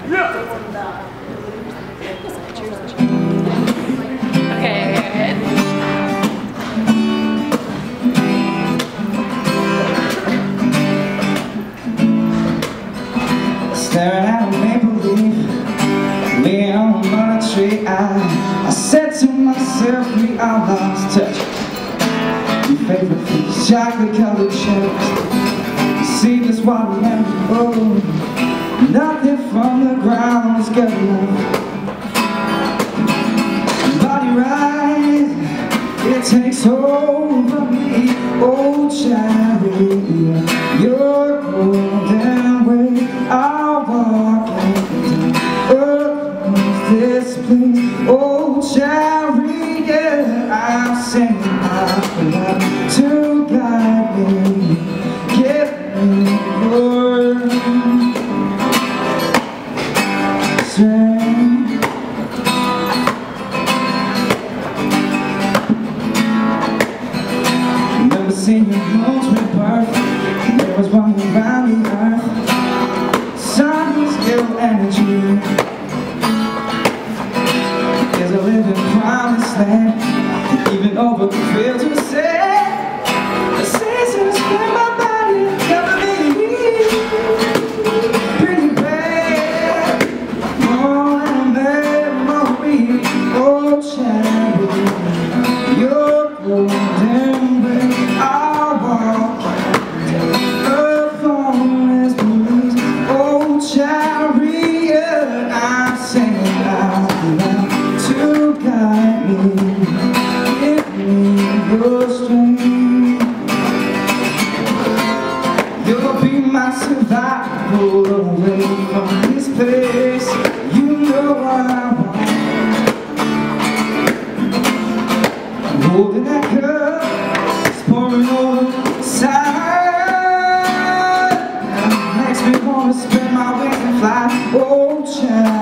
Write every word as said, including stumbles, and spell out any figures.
Staring at a maple leaf, laying on a tree. I, I said to myself, we are lost touch. Your favorite food is chocolate colored cherries, seedless watermelon. Oh, nothing from the ground is good enough. Body rise, it takes over me. Oh, cherry, you're golden way. I'll walk this place. Oh, chariot, I'm singing out loud to guide me, give me your strength. Never seen your bones with birth. There was one around the earth. Sun's ill energy. There's a living promised land, even over the fields of sand. The seasons fill my body, cover me, pretty bad. Oh, and memory, oh, cherry, your golden way. I'll walk up on this breeze. Oh, chariot, I'm singing out loud to guide me, give me your strength. You'll be my survival away from this place. You know what I want. I'm holding that cup, it's pouring over the side. It makes me wanna spread my wings and fly. Oh, child.